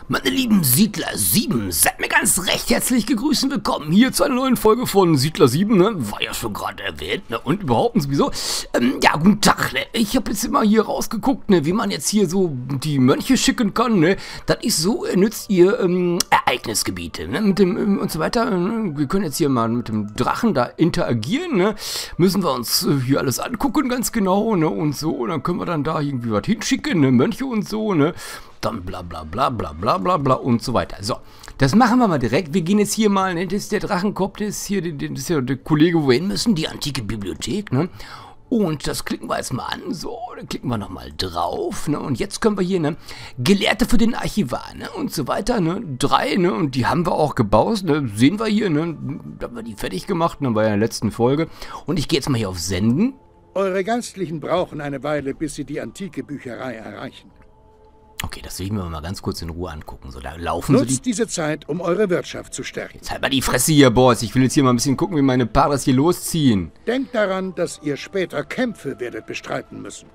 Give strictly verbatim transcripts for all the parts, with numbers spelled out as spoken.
Meine lieben Siedler sieben, seid mir ganz recht herzlich gegrüßt und willkommen hier zu einer neuen Folge von Siedler sieben, ne? War ja schon gerade erwähnt, ne? Und überhaupt sowieso. Ähm, ja, guten Tag, ne? Ich habe jetzt immer hier rausgeguckt, ne? Wie man jetzt hier so die Mönche schicken kann, ne? Das ist so, äh, nützt ihr ähm, Ereignisgebiete, ne? Mit dem ähm, und so weiter. Äh, wir können jetzt hier mal mit dem Drachen da interagieren, ne? Müssen wir uns äh, hier alles angucken, ganz genau, ne? Und so, und dann können wir dann da irgendwie was hinschicken, ne? Mönche und so, ne? Dann bla bla bla bla bla bla bla und so weiter. So, das machen wir mal direkt. Wir gehen jetzt hier mal, ne, das ist der Drachenkopf, das ist hier, das ist ja der Kollege, wo wir hin müssen, die antike Bibliothek, ne? Und das klicken wir jetzt mal an, so, dann klicken wir nochmal drauf, ne? Und jetzt können wir hier, ne, Gelehrte für den Archivar, ne, und so weiter, ne, drei, ne, und die haben wir auch gebaut, ne, sehen wir hier, ne, da haben wir die fertig gemacht, ne, bei der letzten Folge. Und ich gehe jetzt mal hier auf Senden. Eure Geistlichen brauchen eine Weile, bis sie die antike Bücherei erreichen. Okay, das will ich mir mal ganz kurz in Ruhe angucken. So, da laufen Nutzt so die... diese Zeit, um eure Wirtschaft zu stärken. Jetzt halt mal die Fresse hier, Boss. Ich will jetzt hier mal ein bisschen gucken, wie meine Paras hier losziehen. Denkt daran, dass ihr später Kämpfe werdet bestreiten müssen.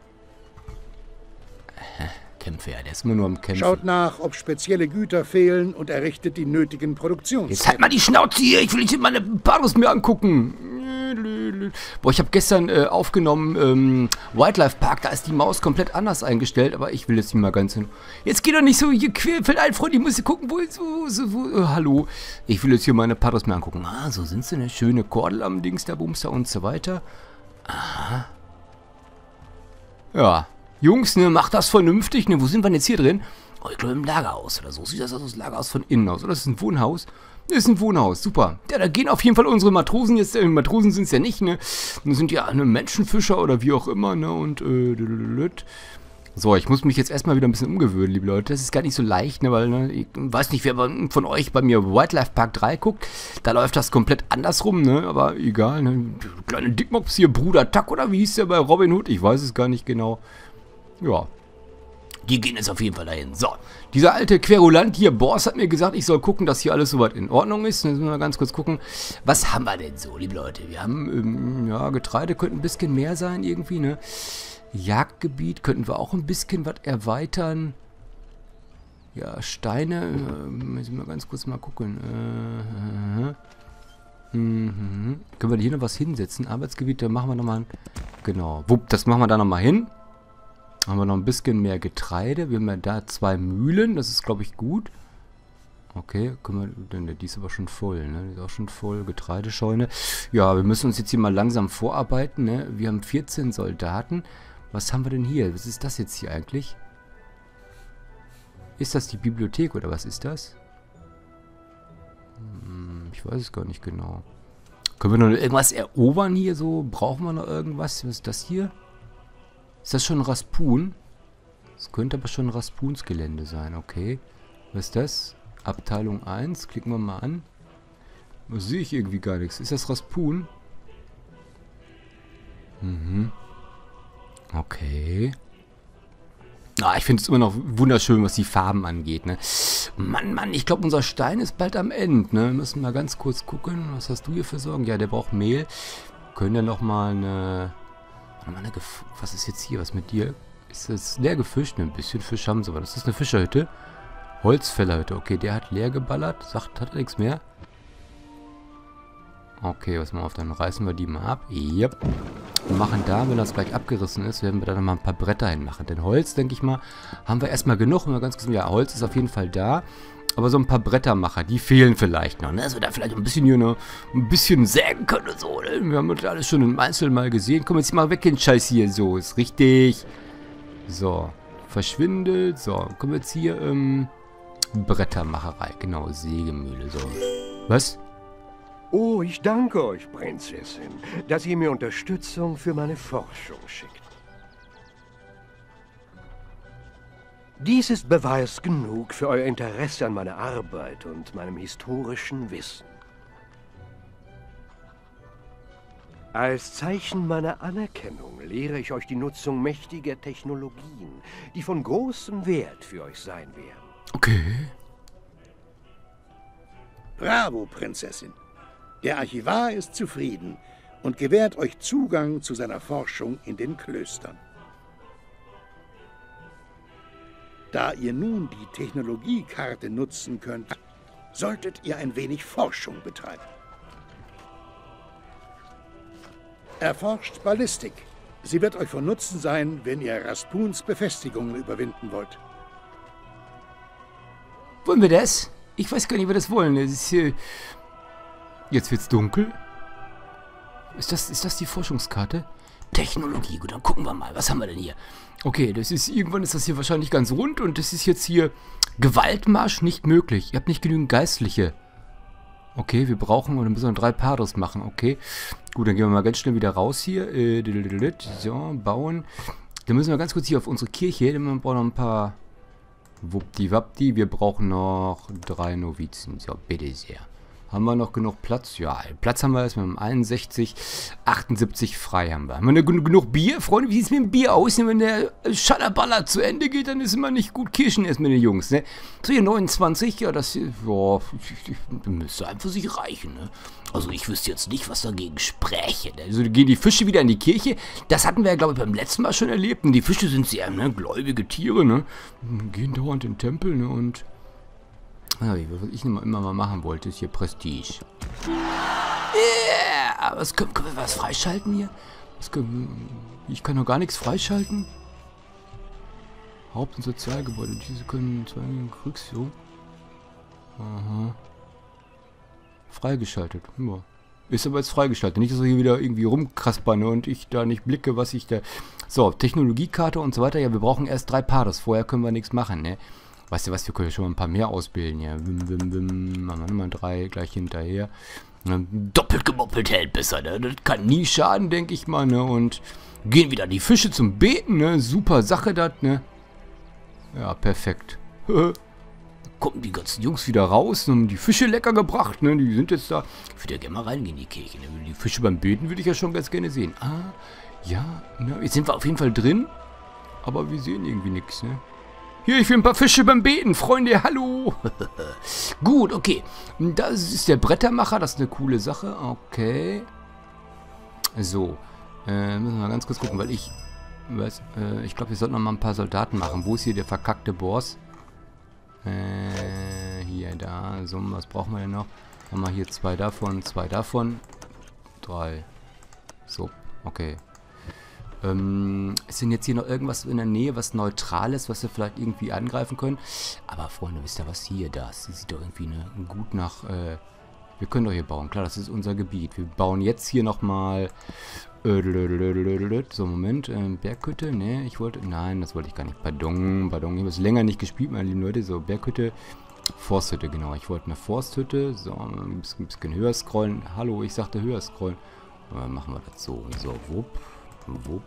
Kämpfe, ja, der ist immer nur am Kämpfen. Schaut nach, ob spezielle Güter fehlen und errichtet die nötigen Produktions. Jetzt halt mal die Schnauze hier. Ich will jetzt hier meine Paras mir angucken. Boah, ich habe gestern äh, aufgenommen, ähm, Wildlife Park, da ist die Maus komplett anders eingestellt, aber ich will jetzt nicht mal ganz hin. Jetzt geht doch nicht so hier querfeld ein, Freund, ich muss hier gucken, wo, wo, so, wo, äh, hallo. Ich will jetzt hier meine Paras mir angucken. Ah, so sind sie, eine schöne Kordel am Dings, der Bumster und so weiter. Aha. Ja, Jungs, ne, macht das vernünftig, ne, wo sind wir denn jetzt hier drin? Oh, ich glaube im Lagerhaus oder so. Sieht das aus, das Lagerhaus von innen aus, oder? Das ist ein Wohnhaus. Das ist ein Wohnhaus, super. Ja, da gehen auf jeden Fall unsere Matrosen jetzt, äh, Matrosen sind es ja nicht, ne? Das sind ja eine Menschenfischer oder wie auch immer, ne? Und, äh, so, ich muss mich jetzt erstmal wieder ein bisschen umgewöhnen, liebe Leute. Das ist gar nicht so leicht, ne? Weil, ne, ich weiß nicht, wer von euch bei mir Wildlife Park drei guckt. Da läuft das komplett andersrum, ne? Aber egal, ne? Kleine Dickmops hier, Bruder Tuck, oder wie hieß der bei Robin Hood? Ich weiß es gar nicht genau. Ja. Die gehen jetzt auf jeden Fall dahin. So, dieser alte Querulant hier, Boss, hat mir gesagt, ich soll gucken, dass hier alles soweit in Ordnung ist. Jetzt müssen wir mal ganz kurz gucken, was haben wir denn so, liebe Leute? Wir haben, ähm, ja, Getreide könnte ein bisschen mehr sein irgendwie, ne? Jagdgebiet könnten wir auch ein bisschen was erweitern. Ja, Steine, äh, müssen wir ganz kurz mal gucken. Äh, äh, mhm. Können wir hier noch was hinsetzen? Arbeitsgebiet, da machen wir nochmal, genau, wupp, das machen wir da nochmal hin. Haben wir noch ein bisschen mehr Getreide. Wir haben ja da zwei Mühlen. Das ist, glaube ich, gut. Okay, können wir, denn die ist aber schon voll, ne? Die ist auch schon voll. Getreidescheune. Ja, wir müssen uns jetzt hier mal langsam vorarbeiten, ne? Wir haben vierzehn Soldaten. Was haben wir denn hier? Was ist das jetzt hier eigentlich? Ist das die Bibliothek oder was ist das? Hm, ich weiß es gar nicht genau. Können wir noch irgendwas erobern hier so? Brauchen wir noch irgendwas? Was ist das hier? Ist das schon Raspun? Das könnte aber schon Raspuns Gelände sein, okay. Was ist das? Abteilung eins, klicken wir mal an. Da sehe ich irgendwie gar nichts. Ist das Raspun? Mhm. Okay. Ah, ich finde es immer noch wunderschön, was die Farben angeht, ne. Mann, Mann, ich glaube, unser Stein ist bald am Ende, ne. Wir müssen mal ganz kurz gucken. Was hast du hier für Sorgen? Ja, der braucht Mehl. Können ja noch mal eine... Was ist jetzt hier? Was mit dir? Ist das leer gefischt? Ne, ein bisschen Fisch haben sie, aber das ist eine Fischerhütte. Holzfällerhütte. Okay, der hat leer geballert. Sagt, hat nichts mehr. Okay, was machen wir auf? Dann reißen wir die mal ab. Yep. Und machen da, wenn das gleich abgerissen ist, werden wir da nochmal ein paar Bretter hinmachen. Denn Holz, denke ich mal, haben wir erstmal genug. Und wir ganz kurz, ja, Holz ist auf jeden Fall da. Aber so ein paar Brettermacher, die fehlen vielleicht noch, ne? Dass wir da vielleicht ein bisschen hier noch ein bisschen sägen können und so, ne? Wir haben das alles schon im Einzelnen mal gesehen. Komm, jetzt mal weg den Scheiß hier. So, ist richtig. So, verschwindet. So, kommen wir jetzt hier, ähm, Brettermacherei. Genau, Sägemühle, so. Was? Oh, ich danke euch, Prinzessin, dass ihr mir Unterstützung für meine Forschung schickt. Dies ist Beweis genug für euer Interesse an meiner Arbeit und meinem historischen Wissen. Als Zeichen meiner Anerkennung lehre ich euch die Nutzung mächtiger Technologien, die von großem Wert für euch sein werden. Okay. Bravo, Prinzessin. Der Archivar ist zufrieden und gewährt euch Zugang zu seiner Forschung in den Klöstern. Da ihr nun die Technologiekarte nutzen könnt, solltet ihr ein wenig Forschung betreiben. Erforscht Ballistik. Sie wird euch von Nutzen sein, wenn ihr Raspuns Befestigungen überwinden wollt. Wollen wir das? Ich weiß gar nicht, ob wir das wollen. Es ist hier... Jetzt wird's dunkel. Ist das, ist das die Forschungskarte? Technologie. Gut, dann gucken wir mal. Was haben wir denn hier? Okay, das ist... Irgendwann ist das hier wahrscheinlich ganz rund und das ist jetzt hier... Gewaltmarsch nicht möglich. Ihr habt nicht genügend Geistliche. Okay, wir brauchen... Oder müssen wir drei Pares machen. Okay. Gut, dann gehen wir mal ganz schnell wieder raus hier. Äh, so, bauen. Dann müssen wir ganz kurz hier auf unsere Kirche. Dann brauchen wir noch ein paar... Wuppdiwappdi, wir brauchen noch drei Novizen. So, bitte sehr. Haben wir noch genug Platz? Ja, Platz haben wir erstmal mit einundsechzig, achtundsiebzig frei haben wir. Haben wir gen genug Bier? Freunde, wie sieht es mit dem Bier aus? Wenn der Schallerballer zu Ende geht, dann ist immer nicht gut Kirschen erst mit den Jungs, ne? So, hier neunundzwanzig, ja, das ja, müsste einfach sich reichen, ne? Also ich wüsste jetzt nicht, was dagegen spräche. Also gehen die Fische wieder in die Kirche. Das hatten wir ja, glaube ich, beim letzten Mal schon erlebt. Und die Fische sind sehr, ne, gläubige Tiere, ne? Gehen dauernd in den Tempel, ne? Und ja, was ich immer, immer mal machen wollte, ist hier Prestige. Yeah! Was können, können wir was freischalten hier? Was können, ich kann noch gar nichts freischalten. Haupt- und Sozialgebäude. Diese können zwei Kriegsführung. Aha. Freigeschaltet. Ja. Ist aber jetzt freigeschaltet. Nicht, dass er hier wieder irgendwie rumkraspern und ich da nicht blicke, was ich da... So, Technologiekarte und so weiter. Ja, wir brauchen erst drei Pares. Vorher können wir nichts machen, ne? Weißt du was, wir können schon mal ein paar mehr ausbilden. Ja, wim, wim, wim. Machen wir mal drei gleich hinterher. Doppelt gemoppelt hält besser, ne? Das kann nie schaden, denke ich mal, ne? Und gehen wieder die Fische zum Beten, ne? Super Sache, das, ne? Ja, perfekt. Kommen die ganzen Jungs wieder raus und haben die Fische lecker gebracht, ne? Die sind jetzt da. Ich würde ja gerne mal reingehen in die Kirche, ne? Die Fische beim Beten würde ich ja schon ganz gerne sehen. Ah, ja, ne? Jetzt sind wir auf jeden Fall drin. Aber wir sehen irgendwie nichts, ne? Hier, ich will ein paar Fische beim Beten, Freunde, hallo. Gut, okay. Das ist der Brettermacher, das ist eine coole Sache. Okay. So. Äh, müssen wir mal ganz kurz gucken, weil ich... Was, äh, ich glaube, wir sollten noch mal ein paar Soldaten machen. Wo ist hier der verkackte Boss? Äh, hier, da. So, was brauchen wir denn noch? Haben wir hier zwei davon, zwei davon. Drei. So, okay. Ähm, ist denn jetzt hier noch irgendwas in der Nähe, was Neutrales, was wir vielleicht irgendwie angreifen können? Aber Freunde, wisst ihr was? Hier, das sieht doch irgendwie ne, gut nach... Äh, wir können doch hier bauen. Klar, das ist unser Gebiet. Wir bauen jetzt hier nochmal... Äh, so, Moment. Äh, Berghütte? Ne, ich wollte... Nein, das wollte ich gar nicht. Pardon, pardon. Ich habe es länger nicht gespielt, meine lieben Leute. So, Berghütte... Forsthütte, genau. Ich wollte eine Forsthütte. So, ein bisschen, ein bisschen höher scrollen. Hallo, ich sagte höher scrollen. Äh, machen wir das so. So, wupp. Wupp.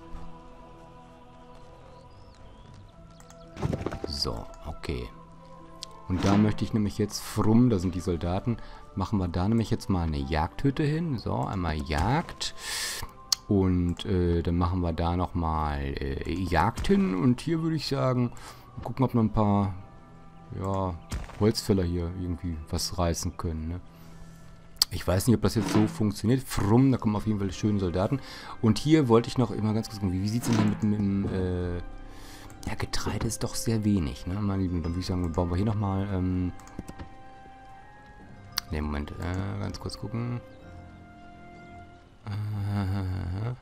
So, okay. Und da möchte ich nämlich jetzt frum, da sind die Soldaten, machen wir da nämlich jetzt mal eine Jagdhütte hin. So, einmal Jagd. Und äh, dann machen wir da nochmal äh, Jagd hin. Und hier würde ich sagen, gucken, ob noch ein paar ja, Holzfäller hier irgendwie was reißen können, ne? Ich weiß nicht, ob das jetzt so funktioniert. Frum, da kommen auf jeden Fall schöne Soldaten. Und hier wollte ich noch immer ganz kurz gucken, wie, wie sieht es denn hier mit dem... Äh, ja, Getreide ist doch sehr wenig, ne, meine Lieben. Dann würde ich sagen, bauen wir hier nochmal... Ähm, ne, Moment. Äh, ganz kurz gucken. Äh,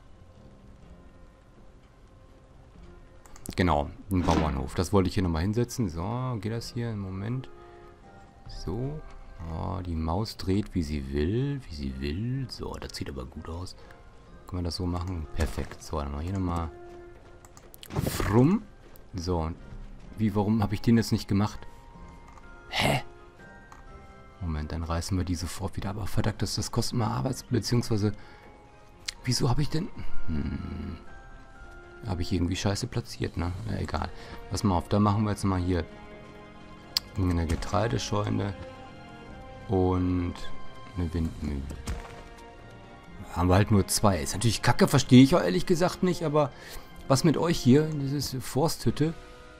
genau, ein Bauernhof. Das wollte ich hier nochmal hinsetzen. So, geht das hier? Moment. So. Oh, die Maus dreht, wie sie will, wie sie will. So, das sieht aber gut aus. Können wir das so machen? Perfekt. So, dann mal hier nochmal frum. So, und wie, warum habe ich den jetzt nicht gemacht? Hä? Moment, dann reißen wir die sofort wieder. Aber verdammt, das, das kostet mal Arbeits... Beziehungsweise, wieso habe ich denn... Hm, habe ich irgendwie scheiße platziert, ne? Ja, egal. Pass mal auf, da machen wir jetzt mal hier eine Getreidescheune. Und eine Windmühle. Haben wir halt nur zwei. Ist natürlich kacke, verstehe ich auch ehrlich gesagt nicht, aber was mit euch hier? Das ist Forsthütte.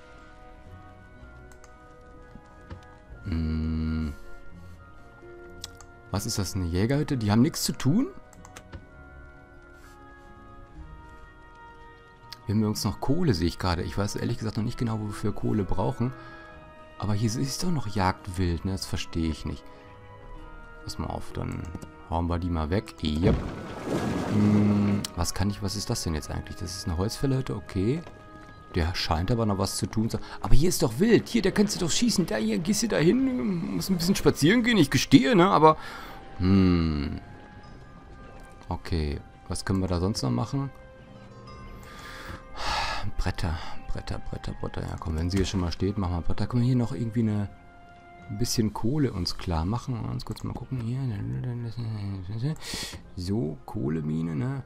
Hm. Was ist das? Eine Jägerhütte? Die haben nichts zu tun? Wir haben übrigens noch Kohle, sehe ich gerade. Ich weiß ehrlich gesagt noch nicht genau, wofür wir Kohle brauchen. Aber hier ist doch noch Jagdwild, ne? Das verstehe ich nicht. Pass mal auf, dann hauen wir die mal weg. Yep. Hm, was kann ich, was ist das denn jetzt eigentlich? Das ist eine Holzfällerhütte, okay. Der scheint aber noch was zu tun. Aber hier ist doch wild. Hier, da kannst du doch schießen. Da, hier, gehst du da hin. Muss ein bisschen spazieren gehen, ich gestehe, ne? Aber, hm. Okay, was können wir da sonst noch machen? Bretter, Bretter, Bretter, Bretter. Ja, komm, wenn sie hier schon mal steht, machen wir Bretter. Können wir hier noch irgendwie eine ein bisschen Kohle uns klar machen? Uns kurz mal gucken hier. So, Kohlemine, ne?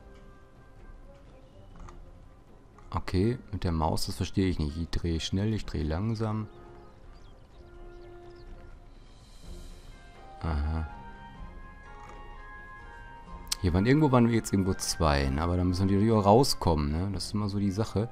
Okay, mit der Maus, das verstehe ich nicht. Ich drehe schnell, ich drehe langsam. Aha. Hier waren irgendwo waren wir jetzt irgendwo zwei, ne? Aber da müssen wir natürlich auch rauskommen, ne? Das ist immer so die Sache.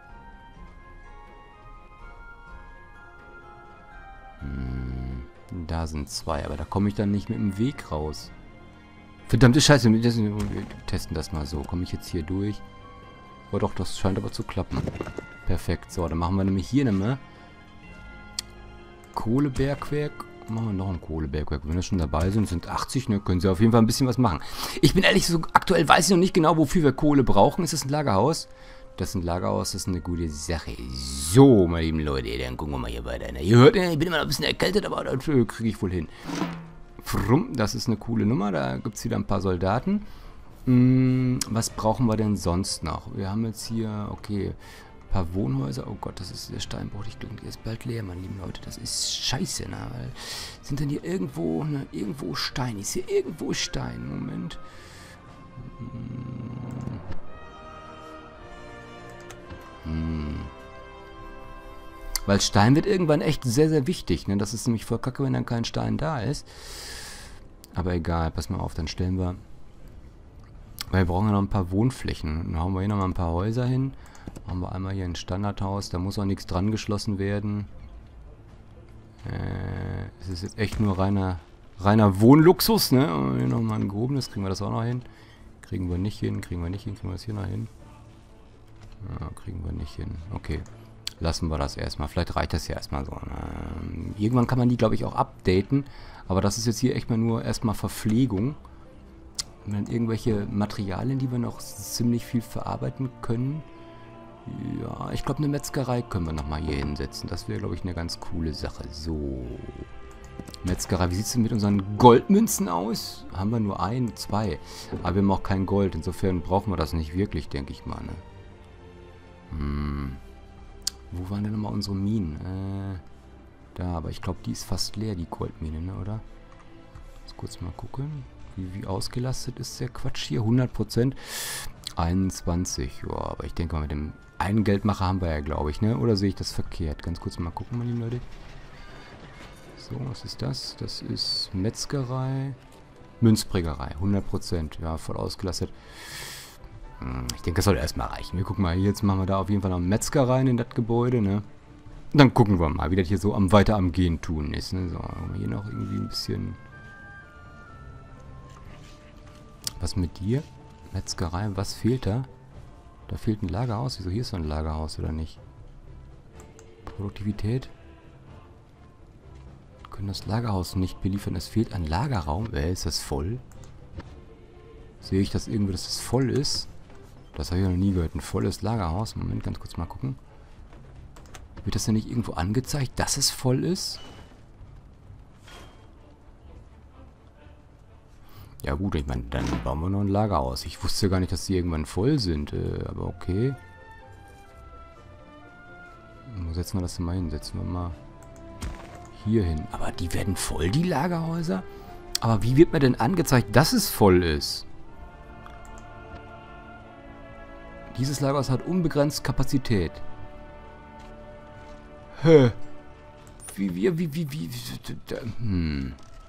Hm, da sind zwei, aber da komme ich dann nicht mit dem Weg raus. Verdammte Scheiße, wir testen das mal so. Komme ich jetzt hier durch? Oh doch, das scheint aber zu klappen. Perfekt. So, dann machen wir nämlich hier nämlich Kohlebergwerk. Machen wir noch ein Kohlebergwerk. Wenn wir schon dabei sind, sind achtzig, ne, können sie auf jeden Fall ein bisschen was machen. Ich bin ehrlich, so aktuell weiß ich noch nicht genau, wofür wir Kohle brauchen. Ist das ein Lagerhaus? Das ist ein Lagerhaus, das ist eine gute Sache. So, meine lieben Leute, dann gucken wir mal hier weiter. Ne? Ihr hört, ich bin immer noch ein bisschen erkältet, aber das kriege ich wohl hin. Frumm, das ist eine coole Nummer. Da gibt es wieder ein paar Soldaten. Hm, was brauchen wir denn sonst noch? Wir haben jetzt hier, okay, ein paar Wohnhäuser. Oh Gott, das ist der Steinbruch. Ich glaube, der ist bald leer, meine lieben Leute. Das ist scheiße, ne? Weil sind denn hier irgendwo, ne, irgendwo Stein? Ist hier irgendwo Stein? Moment. Hm. Hm. Weil Stein wird irgendwann echt sehr, sehr wichtig, ne? Das ist nämlich voll kacke, wenn dann kein Stein da ist. Aber egal, pass mal auf, dann stellen wir... Weil wir brauchen ja noch ein paar Wohnflächen. Dann hauen wir hier noch mal ein paar Häuser hin. Haben wir einmal hier ein Standardhaus. Da muss auch nichts dran geschlossen werden. Äh, es ist jetzt echt nur reiner, reiner Wohnluxus, ne? Und hier nochmal ein gehobenes. Kriegen wir das auch noch hin? Kriegen wir nicht hin. Kriegen wir nicht hin. Kriegen wir das hier noch hin? Ja, kriegen wir nicht hin. Okay. Lassen wir das erstmal. Vielleicht reicht das ja erstmal so. Ne? Irgendwann kann man die, glaube ich, auch updaten. Aber das ist jetzt hier echt mal nur erstmal Verpflegung. Und dann irgendwelche Materialien, die wir noch ziemlich viel verarbeiten können. Ja, ich glaube, eine Metzgerei können wir nochmal hier hinsetzen. Das wäre, glaube ich, eine ganz coole Sache. So. Metzgerei. Wie sieht es denn mit unseren Goldmünzen aus? Haben wir nur ein, zwei. Aber wir haben auch kein Gold. Insofern brauchen wir das nicht wirklich, denke ich mal. Ne? Hm. Wo waren denn nochmal unsere Minen? Äh, da, aber ich glaube, die ist fast leer, die Goldmine, ne, oder? Jetzt kurz mal gucken. Wie, wie ausgelastet ist der Quatsch hier? hundert Prozent. einundzwanzig. Ja, aber ich denke mal, mit dem einen Geldmacher haben wir ja, glaube ich, ne? Oder sehe ich das verkehrt? Ganz kurz mal gucken, meine lieben Leute. So, was ist das? Das ist Metzgerei. Münzprägerei. hundert Prozent. Ja, voll ausgelastet. Hm, ich denke, das soll erstmal reichen. Wir gucken mal, jetzt machen wir da auf jeden Fall noch Metzgerei in das Gebäude, ne? Dann gucken wir mal, wie das hier so am weiter am Gehen tun ist, ne? So, haben wir hier noch irgendwie ein bisschen... Was mit dir? Metzgerei, was fehlt da? Da fehlt ein Lagerhaus. Wieso hier ist so ein Lagerhaus, oder nicht? Produktivität? Wir können das Lagerhaus nicht beliefern. Es fehlt ein Lagerraum. Äh, ist das voll? Sehe ich das irgendwo, dass das voll ist? Das habe ich noch nie gehört. Ein volles Lagerhaus. Moment, ganz kurz mal gucken. Wird das denn nicht irgendwo angezeigt, dass es voll ist? Ja gut, ich meine, dann bauen wir noch ein Lagerhaus. Ich wusste gar nicht, dass die irgendwann voll sind. Äh, aber okay. Wo setzen wir das denn mal hin? Setzen wir mal hier hin. Aber die werden voll, die Lagerhäuser? Aber wie wird mir denn angezeigt, dass es voll ist? Dieses Lagerhaus hat unbegrenzt Kapazität. Hä? Wie, wie, wie, wie, wie, hm...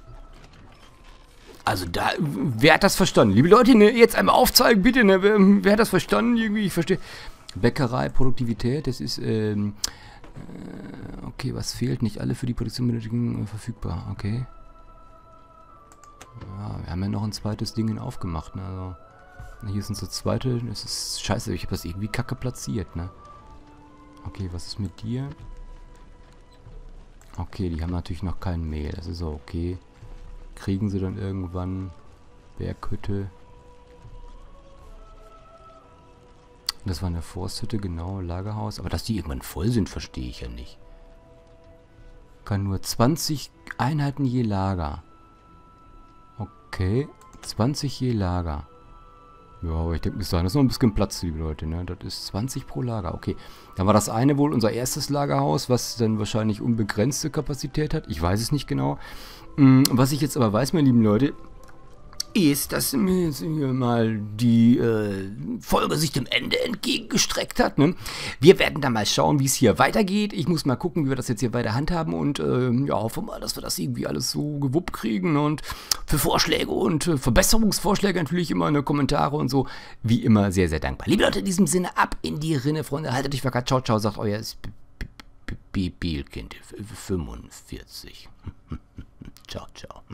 Also da, wer hat das verstanden? Liebe Leute, ne, jetzt einmal aufzeigen, bitte, ne, wer, wer hat das verstanden? Irgendwie, ich verstehe. Bäckerei, Produktivität, das ist, ähm, äh, okay, was fehlt? Nicht alle für die Produktion benötigen äh, verfügbar, okay. Ja, wir haben ja noch ein zweites Ding aufgemacht, ne, also Hier sind so zweite. Das ist scheiße, ich habe das irgendwie kacke platziert, ne? Okay, was ist mit dir? Okay, die haben natürlich noch kein Mehl. Das ist auch okay. Kriegen sie dann irgendwann Berghütte. Das war eine Forsthütte, genau, Lagerhaus. Aber dass die irgendwann voll sind, verstehe ich ja nicht. Kann nur zwanzig Einheiten je Lager. Okay, zwanzig je Lager. Ja, aber ich denke, bis dahin ist noch ein bisschen Platz, liebe Leute, ne? Das ist zwanzig pro Lager, okay. Dann war das eine wohl unser erstes Lagerhaus, was dann wahrscheinlich unbegrenzte Kapazität hat. Ich weiß es nicht genau. Was ich jetzt aber weiß, meine lieben Leute, ist, dass mir jetzt hier mal die äh, Folge sich dem Ende entgegengestreckt hat. Ne? Wir werden dann mal schauen, wie es hier weitergeht. Ich muss mal gucken, wie wir das jetzt hier weiter handhaben und äh, ja, hoffe mal, dass wir das irgendwie alles so gewuppt kriegen. Ne? Und für Vorschläge und äh, Verbesserungsvorschläge natürlich immer eine Kommentare und so. Wie immer sehr, sehr dankbar. Liebe Leute, in diesem Sinne, ab in die Rinne, Freunde. Haltet euch wacker. Ciao, ciao, sagt euer Spielkind fünfundvierzig. Ciao, ciao.